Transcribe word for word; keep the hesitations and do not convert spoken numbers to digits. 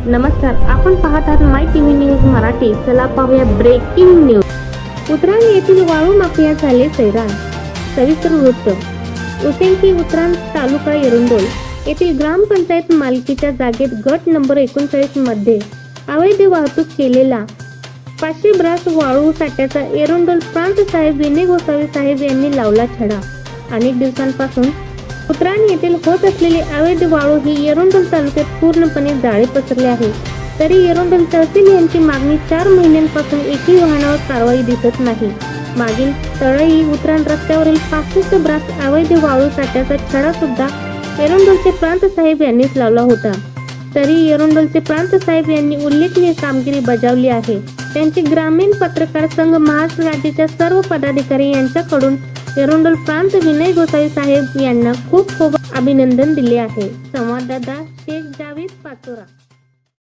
नमस्कार, आपण पाहत आहात माय टीव्ही न्यूज मराठी. चला पाहूया ब्रेकिंग न्यूज. उतराण येथील वाळू माफिया झाले सैराट. सविस्तर वृत्त. उसेंकी उतराण तालुका एरंडोल येथील ग्रामपंचायत मालकीच्या जागेत गट नंबर एकोणचाळीस मध्ये अवैध वाहतूक केलेला पाचशे ब्रास वाळू साठ्याचा एरंडोल प्रांत साहेब विनय गोसावी साहेब यांनी लावला छडा. अनेक दिवसांपासून उतराण येथील होत असलेली अवैध वाळू ही एरंडोल तालुक्यात पूर्णपणे जाळे पसरले आहे. तरी एरंडोल तहसील यांची मागणी चार महिन्यांपासून एकही वाहनावर कारवाई दिसत नाही. मागील तळई उतराण रस्त्यावरील पासष्ट ब्रास अवैध वाळू साठ्याचा छडा सुद्धा एरंडोलचे प्रांत साहेब यांनीच लावला होता. तरी एरंडोलचे प्रांत साहेब यांनी उल्लेखनीय कामगिरी बजावली आहे. त्यांचे ग्रामीण पत्रकार संघ महाराष्ट्र राज्याच्या सर्व पदाधिकारी यांच्याकडून एरंडोल प्रांत विनय गोसावी साहेब यांना खूप खूप अभिनंदन दिले आहे. संवाददाता शेख जावेद पाचोरा.